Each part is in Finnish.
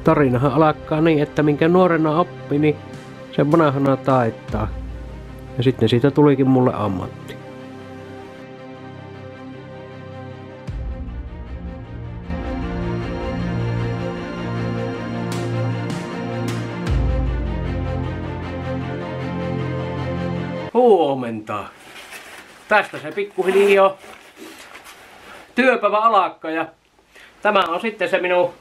Tarinahan alkaa niin, että minkä nuorena oppi, niin sen vanhana taittaa. Ja sitten siitä tulikin mulle ammatti. Huomenta. Tästä se pikkuhiljaa työpäivä alkaa ja tämä on sitten se minun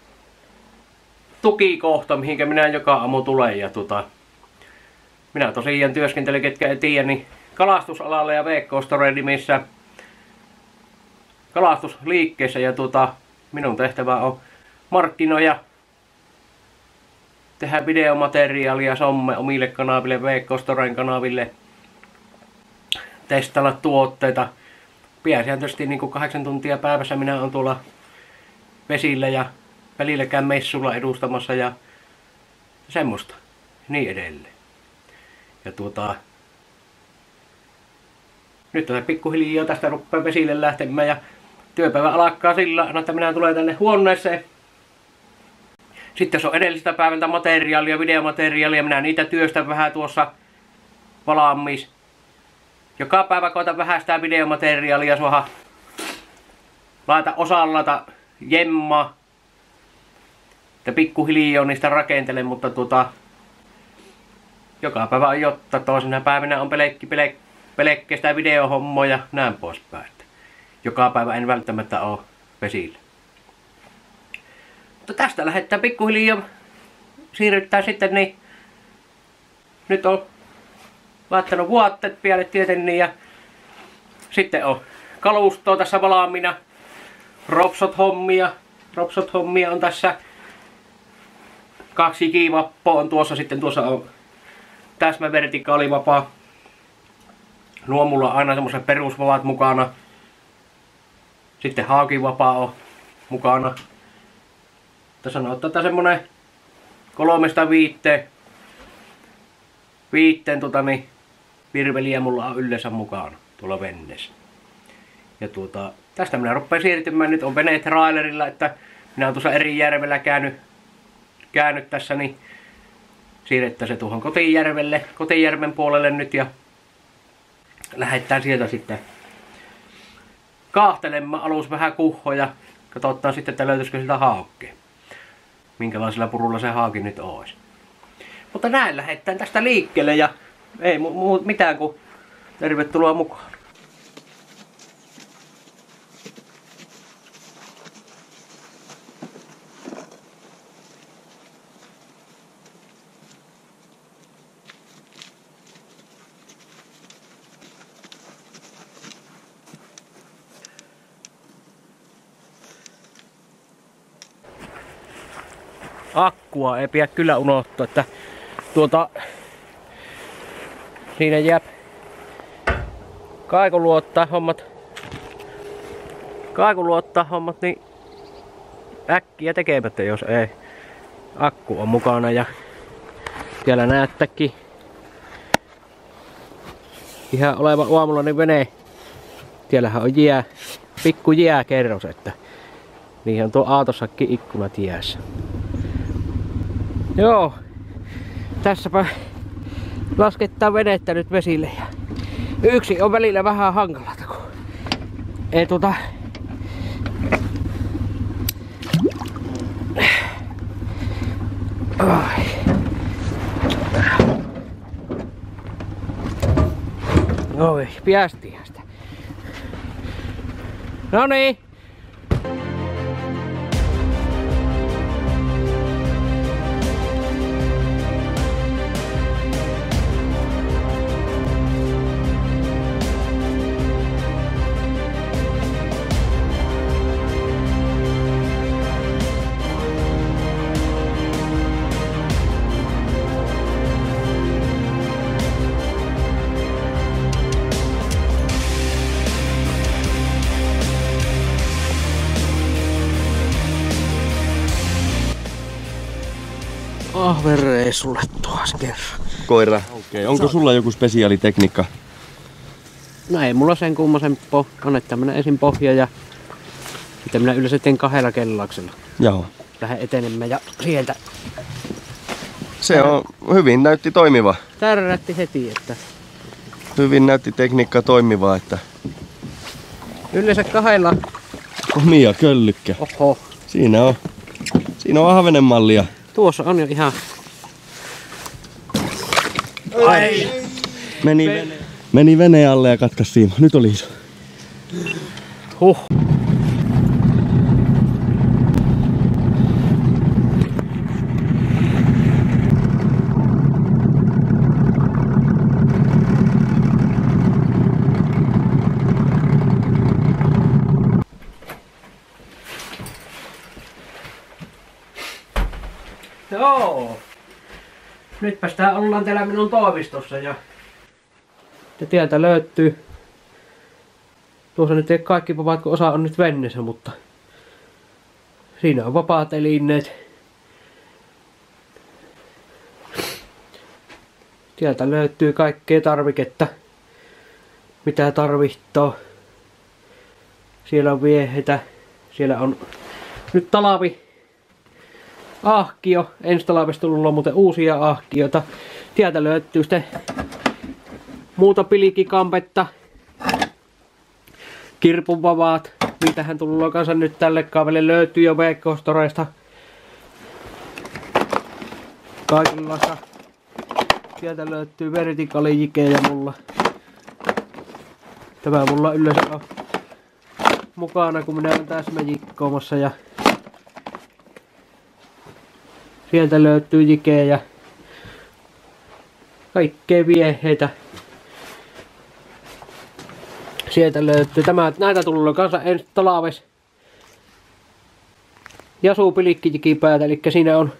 tukikohta, mihinkä minä joka aamu tulen. Ja minä tosiaan työskentelen, ketkä ei tiedä, niin kalastusalalla ja VK-Store nimissä kalastusliikkeessä. Ja minun tehtävä on markkinoida, tehdä videomateriaalia, somme omille kanaville, VK-Storen kanaville, testailla tuotteita. Pääsääntöisesti niin kuin 8 tuntia päivässä minä olen tuolla vesillä ja välillä käyn messulla edustamassa ja semmoista. Niin edelleen. Ja nyt pikkuhiljaa tästä rupeaa vesille lähtemään ja työpäivä alkaa sillä, että minä tulen tänne huoneeseen. Sitten jos on edellisestä päivältä materiaalia, videomateriaalia, minä niitä työstän vähän tuossa valmiissa. Joka päivä koitan vähän sitä videomateriaalia suoha. Laita osallata jemma. Ja pikkuhiljaa niistä rakentelen, mutta joka päivä on jotta. Toisena päivänä on pelkkä sitä videohommoa ja näin poispäin. Joka päivä en välttämättä ole vesillä. Mutta tästä lähdetään pikkuhiljaa. Siirrytään sitten niin. Nyt on laittanut vaatteet päälle tietenkin ja sitten on kalustoa tässä valmiina. Ropsot hommia on tässä. 2 kivappoa on tuossa, sitten tuossa on täsmä vertikaalivapaa. Nuo mulla on aina semmoiset perusvavat mukana. Sitten haakivapaa on mukana. Tässä on tätä semmonen 3-5 virveliä mulla on yleensä mukana tuolla veneessä. Ja tästä minä rupean siirtymään. Nyt on veneet trailerilla, että minä olen tuossa eri järvellä käynyt tässä, niin siirretään se tuohon Kotijärven puolelle nyt ja lähdetään sieltä sitten kahtelemaan alus vähän kuhhoja. Katsotaan sitten, että löytyisikö siltä haakkeen. Minkälaisella purulla se haaki nyt olisi. Mutta näin lähdetään tästä liikkeelle ja ei mitään kuin tervetuloa mukaan. Akkua ei pidä kyllä unohtaa, että siinä jää kaikuluottaa hommat niin äkkiä tekemättä, jos ei akku on mukana. Ja siellä näyttäkin ihan oleva aamulla niin vene. Siellähän on pikku jääkerros, että niihin on tuo aatossakin ikkunat jäässä. Joo, tässäpä laskettaa venettä nyt vesille ja yksi on välillä vähän hankalata, kun ei Oi, piästihän sitä. Noniin. Ahvenreissulle tuossa kerran. Koira. Okei. Onko sulla joku spesiaalitekniikka? No ei mulla sen kummosen on, että tämmönen ensin pohja ja sitten minä yleensä teen 2 kellauksella. Joo. lähden etenemään ja sieltä Se on hyvin näytti toimiva. tärrätti heti, että Hyvin näytti tekniikka toimivaa, että yleensä kahdella. omia köllykkä. Oho, Siinä on ahvenen mallia. tuossa on jo ihan. Ai. Meni veneen alle ja katkas siima. Nyt oli iso. Huh. Joo. Nytpäs tää ollaan täällä minun toimistossa ja täältä löytyy. Tuossa nyt ei kaikki vapaat, kun osa on nyt venneessä, mutta siinä on vapaat elineet. Sieltä löytyy kaikkea tarviketta, mitä tarvitsee. Siellä on vieheitä, siellä on nyt talvi. Ahkio, ensi talvesta tullut muuten uusia ahkioita. Sieltä löytyy sitten muuta pilikikampetta. Kirpunvavaat, niitähän tullut kanssa nyt tälle kaavelle löytyy jo Veikko-storeista. Kaikenlaista. Sieltä löytyy vertikalijikejä mulla. Tämä mulla yleensä on mukana, kun minä olen tässä jikkoomassa ja sieltä löytyy jikejä. Kaikkea vieheitä. Sieltä löytyy näitä tullut kanssa ensi talves. Jasu pilikkijikipäätä, eli siinä on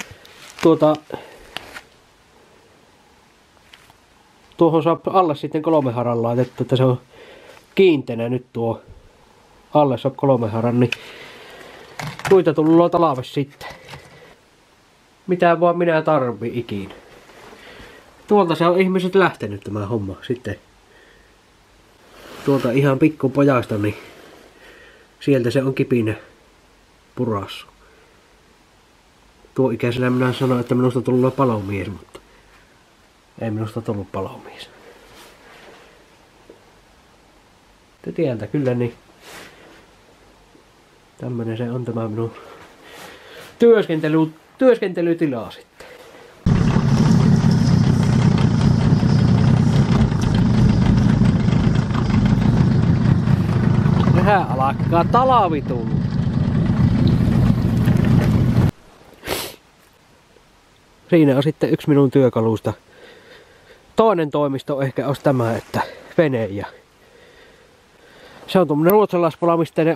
tuohon saa alle sitten 3 haran laitettu, että se on kiinteänä nyt tuo alle saa 3 haran, niin noita tullut talves sitten. Mitä vaan minä tarvii ikinä. Tuolta se on ihmiset lähtenyt tämä homma sitten. Tuolta ihan pikkupojasta, niin sieltä se on kipinä purassu. Tuo ikäisellä minä sanoin, että minusta tullut palomies, mutta ei minusta tullut palomies. Te tiedältä kyllä niin. Tämmönen se on tämä minun työskentelytila sitten. Vähän alkaa talvi tulla. Siinä on sitten yksi minun työkalusta. Toinen toimisto ehkä olisi tämä, että vene ja se on tuommoinen ruotsalaispalamisteinen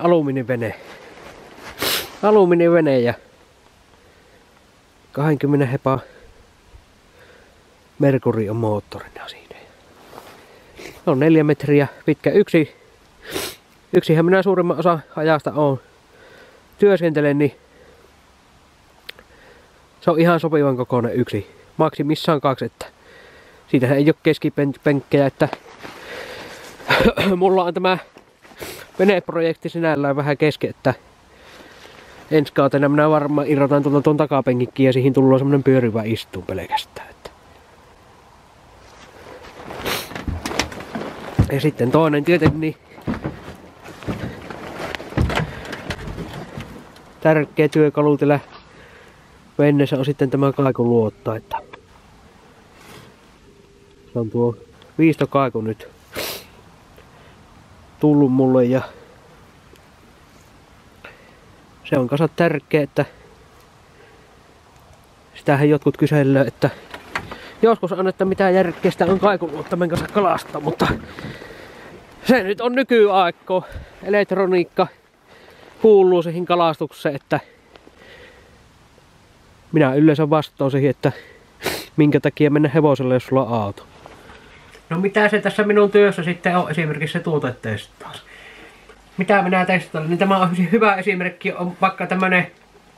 alumiinivene ja 20 hepa Mercury on moottorina siinä. On 4 metriä pitkä. Yksihän minä suurimman osa ajasta työskentelen, niin se on ihan sopivan kokoinen yksi. Maksimissaan 2, että siitä ei ole keskipenkkejä, että mulla on tämä veneprojekti sinällään vähän kesken, että ensi kautena minä varmaan irrotan tuon takapenkinkin ja siihen tullaan semmonen pyörivä istuun pelkästään. Että. Ja sitten toinen tietenkin niin tärkeä työkalu tällä veneessä on sitten tämä kaikuluotta, että se on tuo viistokaiku nyt tullut mulle ja se on kanssa tärkeä, että sitähän jotkut kyselee, että joskus on, että mitä järkeä sitä on kaikuluottamen kanssa kalastaa, mutta se nyt on nykyaikko. Elektroniikka kuuluu siihen kalastukseen, että minä yleensä vastaan siihen, että minkä takia mennä hevoselle, jos sulla on auto. No mitä se tässä minun työssä sitten on esimerkiksi se tuotetestaus? Mitä minä testaan? Niin tämä on hyvä esimerkki, on vaikka tämmönen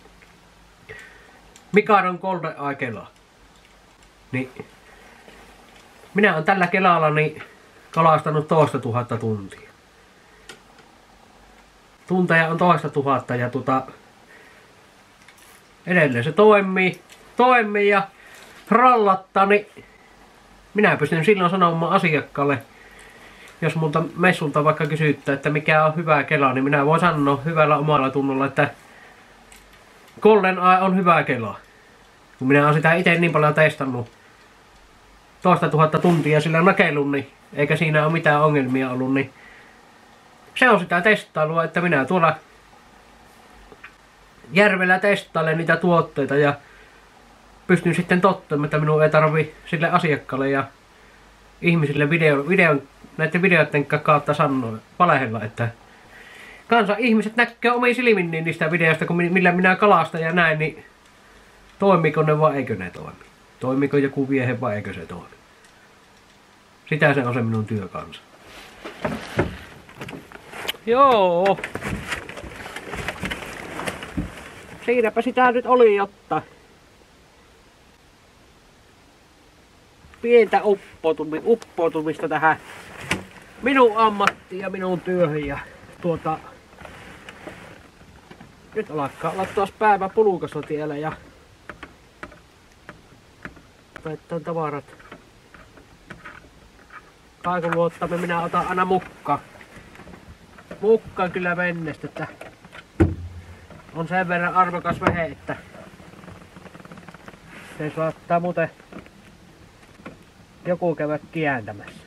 Mikadon Golden Eye kela. Niin minä olen tällä kelalla niin kalastanut 2 000 tuntia. Tunteja on 2 000 ja edelleen se toimii ja trallattaa, niin minä pystyn silloin sanomaan asiakkaalle, jos multa messulta vaikka kysyttää, että mikä on hyvä kela, niin minä voin sanoa hyvällä omalla tunnolla, että GoldenEye on hyvä kela. Kun minä olen sitä itse niin paljon testannut, 2,000 tuntia sillä nakelun, niin eikä siinä ole mitään ongelmia ollut, niin se on sitä testailua, että minä tuolla järvellä testailen niitä tuotteita ja pystyn sitten tottamaan, että minun ei tarvi sille asiakkaalle ja ihmisille näiden videoiden kautta sanoa, valehella, että ihmiset näkee omiin silmin niin niistä videoista, kun millä minä kalastan ja näin, niin toimiko ne vai eikö ne toimi? Toimiko joku viehe vai eikö se toimi? Sitä se on se minun työ kanssa. Joo. Siinäpä sitä nyt oli, jotta pientä uppoutumista tähän minun ammattiin ja minun työhön. Ja nyt alkaa olla taas päivä pulukassa tiellä ja laittaa tavarat. Kaikuluottamme minä otan aina mukaan. Mukaan kyllä mennestä, että on sen verran arvokas vehe, että se saattaa muuten joku käydä kiäntämässä.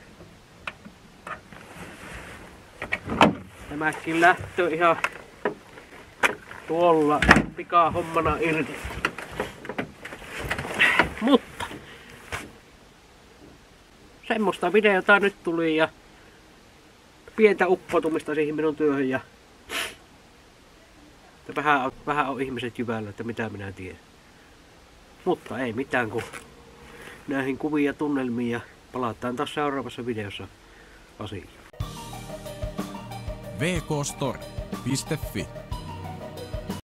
Tämäkin lähtö ihan tuolla pikahommana irti. Mutta semmoista videota nyt tuli ja pientä uppoutumista siihen minun työhön ja vähän on ihmiset jyvällä, että mitä minä tiedän. Mutta ei mitään, kun näihin kuviin ja tunnelmiin ja palataan taas seuraavassa videossa asiaan. vkstore.fi